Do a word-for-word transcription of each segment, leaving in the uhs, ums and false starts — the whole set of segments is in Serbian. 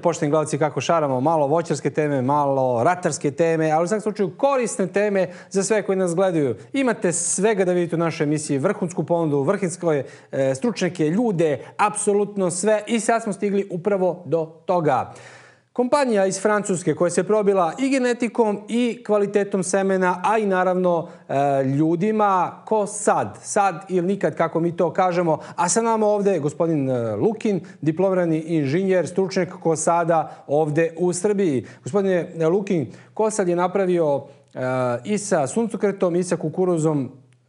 pošteni gledalci, kako šaramo malo voćarske teme, malo ratarske teme, ali u svakom slučaju korisne teme za sve koji nas gledaju. Imate svega da vidite u našoj emisiji, vrhunsku ponudu, vrhunske e, stručnjake, ljude, apsolutno sve i sad smo stigli upravo do toga. Kompanija iz Francuske koja se probila i genetikom i kvalitetom semena, a i naravno ljudima, ko sad, sad ili nikad kako mi to kažemo, a sa nama ovde je gospodin Lukin, diplomirani inženjer, stručnjak Kosada ovde u Srbiji. Gospodine Lukin, Kosad je napravio i sa suncokretom i sa kukuruzom,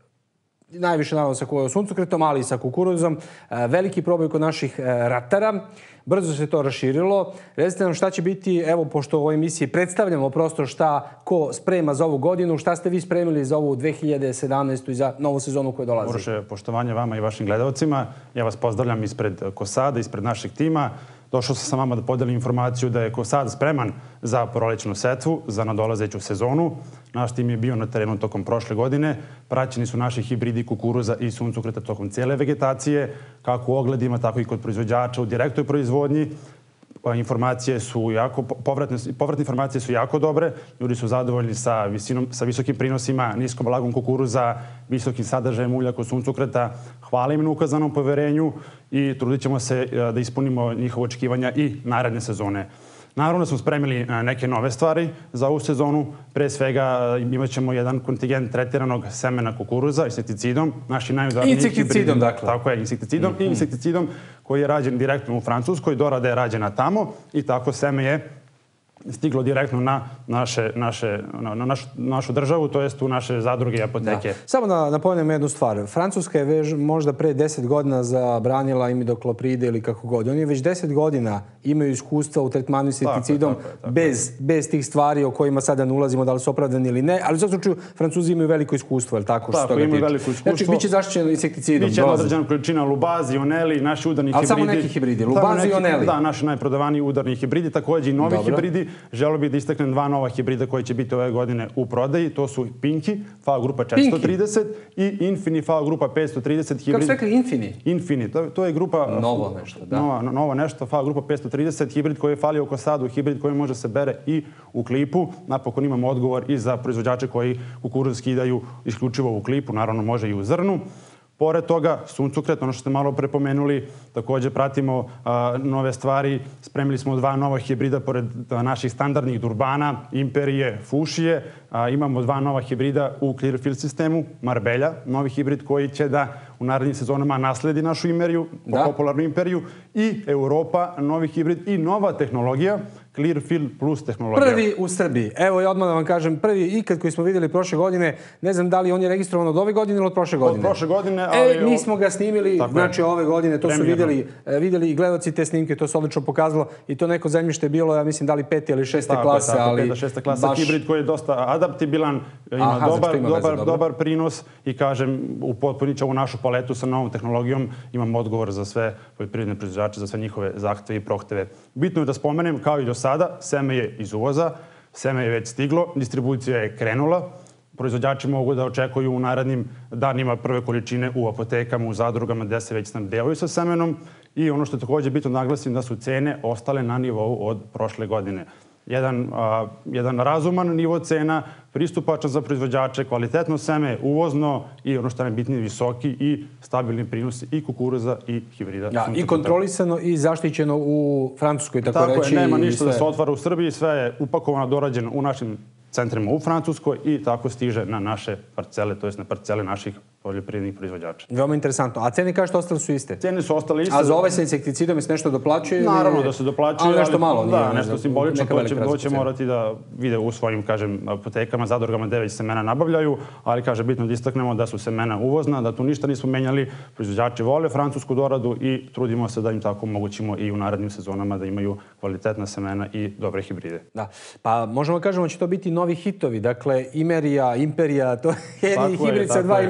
najviše naravno sa suncokretom, ali i sa kukuruzom, veliki proboj kod naših ratara. Brzo se to raširilo. Recite nam šta će biti, evo, pošto u ovoj emisiji predstavljamo prosto šta ko sprema za ovu godinu, šta ste vi spremili za ovu dve hiljade sedamnaestu i za novu sezonu koja dolazi? Uroše, poštovanje vama i vašim gledalcima. Ja vas pozdravljam ispred Kosada, ispred našeg tima. Došao sam sa vama da podelim informaciju da je Kosad spreman za prolećnu setvu, za nadolazeću sezonu. Naš tim je bio na terenu tokom prošle godine. Praćeni su naši hibridi kukuruza i suncokreta tokom cijele vegetacije, kako u ogledima, tako i kod proizvođača u direktnoj proizvodnji. Informacije su jako, povratne, povratne informacije su jako dobre. Ljudi su zadovoljni sa, visinom, sa visokim prinosima, niskom blagom kukuruza, visokim sadržajem ulja kod suncokreta. Hvala im na ukazanom poverenju i trudit ćemo se da ispunimo njihove očekivanja i naredne sezone. Naravno da smo spremili neke nove stvari za ovu sezonu. Pre svega imat ćemo jedan kontingent tretiranog semena kukuruza insekticidom. Naši najudarniji insekticidom, dakle. Tako je, insekticidom mm -hmm. i insekticidom koji je rađen direktno u Francuskoj. Dorada je rađena tamo i tako seme je stiglo direktno na, naše, naše, na, na naš, našu državu, to jest u naše zadruge i apoteke. Da. Samo da napomenem jednu stvar. Francuska je već možda pre deset godina zabranila imidoklopride ili kako god. Oni već deset godina imaju iskustva u tretmanu insekticidom bez, bez tih stvari o kojima sada ne ulazimo, da li su opravdani ili ne. Ali u svakom slučaju Francuzi imaju veliko iskustvo, je li tako? Tako, imaju veliko iskustvo. Znači, bit će zaštićeno insekticidom. Biće određena količina lubazi, oneli, naši udarni ali hibridi. Ali samo neki hibridi, lubazi i oneli. Da, naši najprodavaniji udarni hibridi, također i novi Dobro. hibridi. Želeo bih da istaknem dva nova hibrida koji će biti ove godine u prodaji. To su Pinky, F A O grupa četiristo trideset i Infini, F A O grupa petsto trideset. Hibrid... Kako ste rekli Infini? Infini, to, to je grupa... Novo nešto, da. Nova, novo nešto, F A O grupa petsto trideset, hibrid koji je falio u Kosadu, hibrid koji može se bere i u klipu. Napokon imamo odgovor i za proizvođače koji kukuruz skidaju isključivo u klipu, naravno može i u zrnu. Pored toga, suncokret, ono što ste malo prepomenuli, također pratimo a, nove stvari. Spremili smo dva nova hibrida pored a, naših standardnih durbana, Imperije, Fušije. A, imamo dva nova hibrida u Clearfield sistemu, Marbella, novi hibrid koji će da u narednim sezonama nasledi našu Imperiju, popularnu Imperiju, i Europa, novi hibrid i nova tehnologija, Clearfield plus tehnologija. Prvi u Srbiji. Evo ja odmah da vam kažem, prvi ikad koji smo vidjeli prošle godine, ne znam da li on je registrovan od ove godine ili od prošle godine. Od prošle godine, ali... E, mi smo ga snimili, znači ove godine, to su vidjeli, vidjeli i gledalci te snimke, to se odlično pokazalo i to neko zemljište je bilo, ja mislim, da li pete ili šeste tako, klase, tako, ali... Peta, šesta klasa, baš... hibrid koji je dosta adaptibilan, ima Aha, dobar, ima dobar, veze, dobar prinos i kažem, upotpunit će ovu našu paletu sa novom tehnologijom. Imam odgovor za sve poljoprivredne proizvođače, za sve njihove zahteve i prohteve. Bitno je da spomenem, kao i do sada, seme je iz uvoza, seme je već stiglo, distribucija je krenula. Proizvođači mogu da očekuju u narednim danima prve količine u apotekama, u zadrugama gde se već snabdevaju sa semenom. I ono što je također bitno naglasim da su cene ostale na nivou od prošle godine. Jedan, a, jedan razuman nivo cena, pristupačan za proizvođače, kvalitetno seme, uvozno i ono što je najbitnije visoki i stabilni prinosi i kukuruza i hibrida. Ja, i kontrolisano i zaštićeno u Francuskoj, tako, tako reći. Tako je, nema ništa sve... da se otvara u Srbiji, sve je upakovano, dorađeno u našim centrima u Francuskoj i tako stiže na naše parcele, to jest na parcele naših poljoprivrednih proizvođača. Veoma interesantno. A cene kažete ostale su iste? Cene su ostale iste. A za ove sa insekticidom se nešto doplaćuje? Naravno da se doplaćuje. Ali nešto malo. Da, nešto simbolično. To će, to će morati da vide u svojim, kažem, apotekama, zadrugama gde već semena nabavljaju, ali kaže bitno da istaknemo da su semena uvozna, da tu ništa nismo menjali. Proizvođači vole francusku doradu i trudimo se da im tako omogućimo i u narednim sezonama da imaju kvalitetna semena i dobre hibride. Da. Pa možemo kažemo da će to biti novi hitovi. Dakle, Imerija, Imperija, to je jedini hibrid sa dva imena.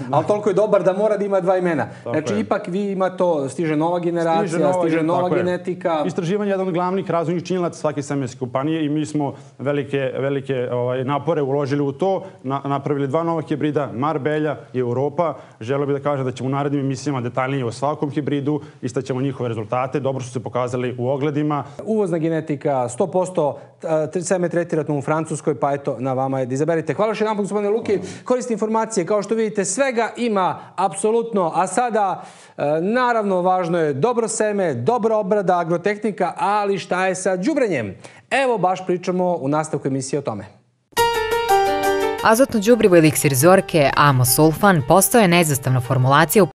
ali toliko je dobar da mora da ima dva imena. Znači, ipak vi ima to, stiže nova generacija, stiže nova genetika. Istraživanje je jedan od glavnih razvojnih činilaca svake semenske kompanije i mi smo velike napore uložili u to, napravili dva nova hibrida, Marbella i Europa. Želeo bih da kažem da ćemo u narednim emisijama detaljnije o svakom hibridu, istaćemo njihove rezultate, dobro su se pokazali u ogledima. Uvozna genetika, sto posto seme tretirano u Francuskoj, pa eto, na vama je da izaberite. Hvala još jedan put, gospodine Luki. Koriste informacije, kao što vidite, svega ima apsolutno, a sada, naravno, važno je dobro seme, dobra obrada, agrotehnika, ali šta je sa đubrenjem? Evo, baš pričamo u nastavku emisije o tome. Azotno đubrivo eliksir Zorke, Amosulfan, postao je neizostavna formulacija u